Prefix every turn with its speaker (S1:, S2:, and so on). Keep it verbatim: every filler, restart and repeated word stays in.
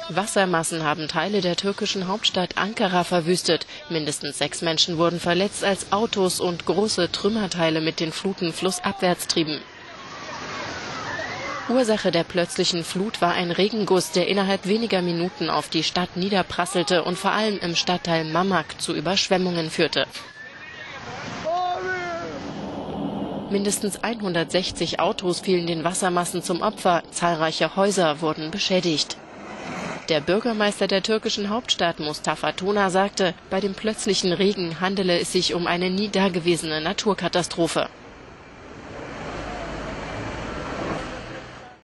S1: Wassermassen haben Teile der türkischen Hauptstadt Ankara verwüstet. Mindestens sechs Menschen wurden verletzt, als Autos und große Trümmerteile mit den Fluten flussabwärts trieben. Ursache der plötzlichen Flut war ein Regenguss, der innerhalb weniger Minuten auf die Stadt niederprasselte und vor allem im Stadtteil Mamak zu Überschwemmungen führte. Mindestens hundertsechzig Autos fielen den Wassermassen zum Opfer, zahlreiche Häuser wurden beschädigt. Der Bürgermeister der türkischen Hauptstadt Mustafa Tona sagte, bei dem plötzlichen Regen handele es sich um eine nie dagewesene Naturkatastrophe.